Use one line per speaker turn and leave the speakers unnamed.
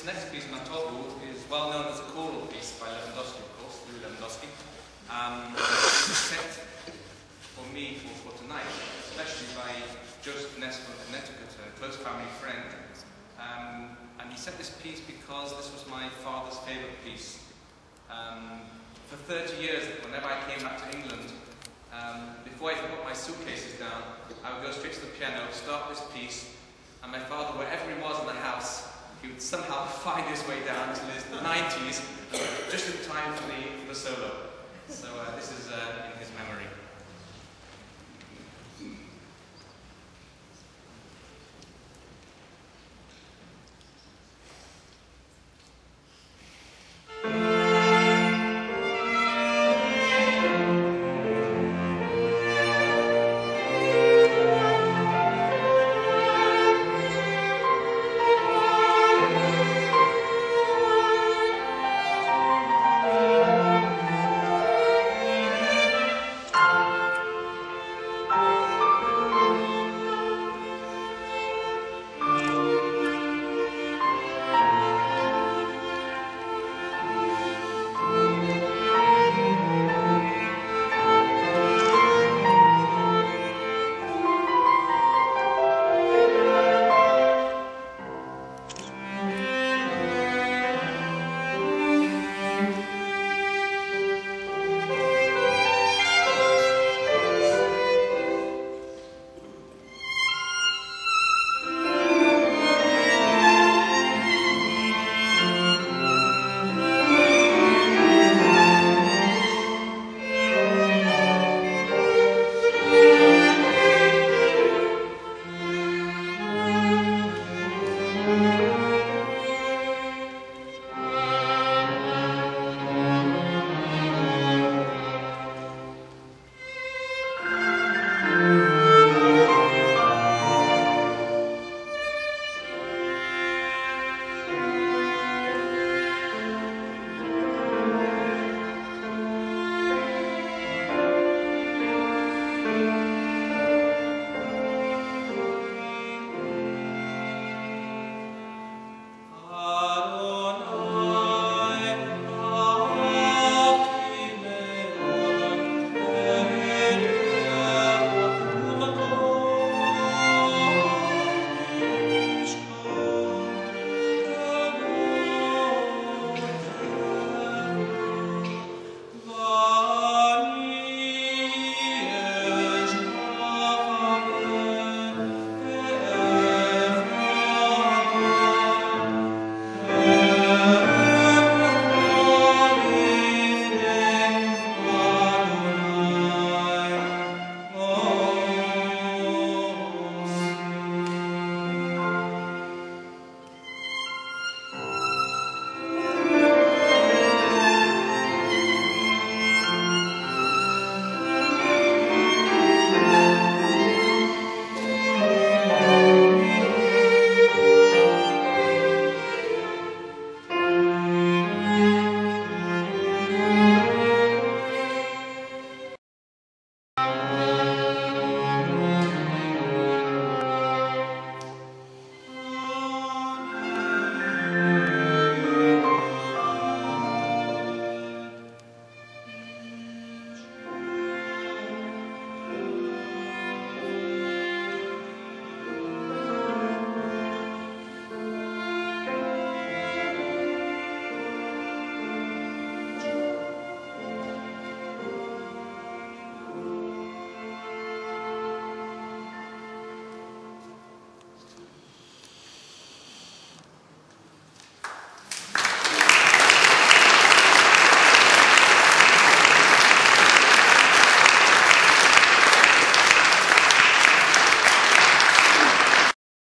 next piece, Mah Tovu, is well known as a choral piece by Lewandowski, of course, Lewandowski. It's set for me for tonight, especially by Joseph Ness from Connecticut, a close family friend. And he set this piece because this was my father's favourite piece. For 30 years, whenever I came back to England, before I put my suitcases down, I would go straight to the piano, start this piece, and my father, wherever he was in the house, he would somehow find his way down to his 90s, just in time for the solo. So this is in his memory.